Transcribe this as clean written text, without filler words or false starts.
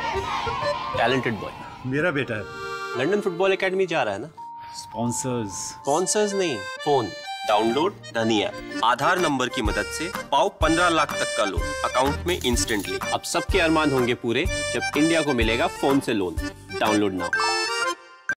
Talented boy. मेरा बेटा है। लंदन फुटबॉल एकेडमी जा रहा है ना। स्पॉन्सर्स नहीं, phone download Dhani app. Aadhaar number की मदद से पाओ 15 लाख तक का लोन अकाउंट में इंस्टेंटली। अब सबके अरमान होंगे पूरे जब इंडिया को मिलेगा फोन से लोन। Download now.